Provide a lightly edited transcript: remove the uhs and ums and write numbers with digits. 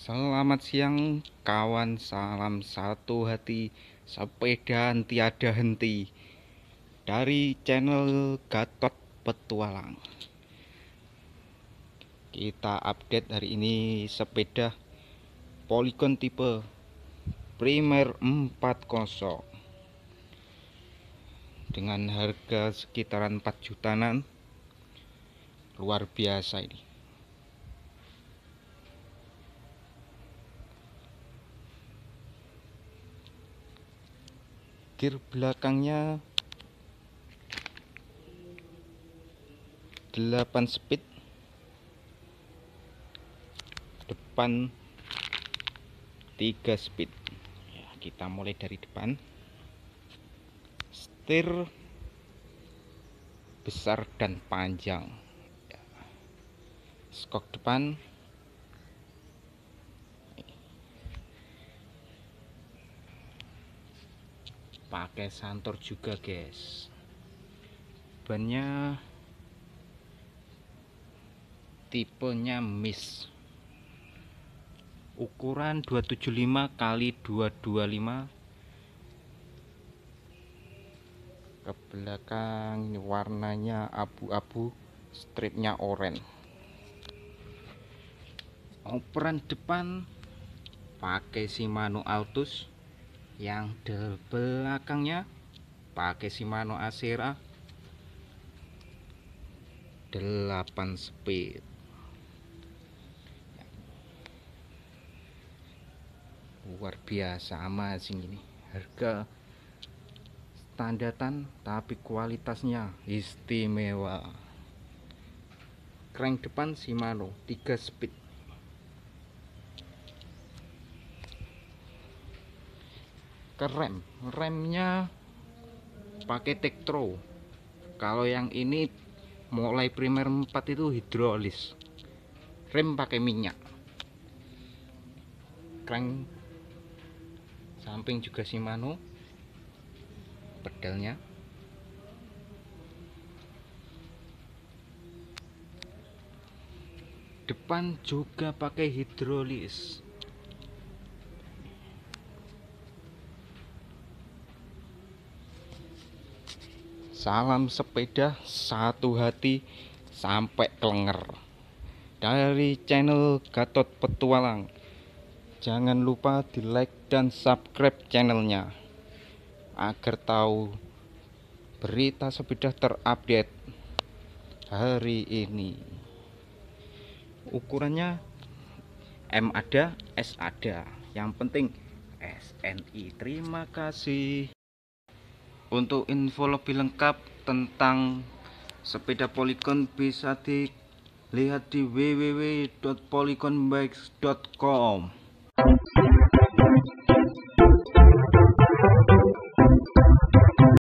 Selamat siang kawan, salam satu hati, sepeda tiada henti dari channel Gatot Petualang. Kita update hari ini sepeda Polygon tipe Primer 40 dengan harga sekitaran 4 jutaan. Luar biasa ini. Gear belakangnya 8 speed, depan 3 speed ya. Kita mulai dari depan. Setir besar dan panjang ya. Skok depan pakai santor juga guys. Bannya tipenya Miss, ukuran 275 kali 225. Ke belakang ini warnanya abu-abu, stripnya oranye. Operan depan pakai Shimano Altus, yang di belakangnya pakai Shimano Acera 8 speed. Luar biasa amazing ini. Harga standaran tapi kualitasnya istimewa. Crank depan Shimano 3 speed. Ke remnya pakai Tektro. Kalau yang ini mulai Primer 4 itu hidrolis, rem pakai minyak. Crank samping juga Shimano, pedalnya depan juga pakai hidrolis. Salam sepeda satu hati sampai Klenger dari channel Gatot Petualang. Jangan lupa di like dan subscribe channelnya agar tahu berita sepeda terupdate hari ini. Ukurannya M ada, S ada, yang penting SNI. Terima kasih. Untuk info lebih lengkap tentang sepeda Polygon bisa dilihat di www.polygonbikes.com.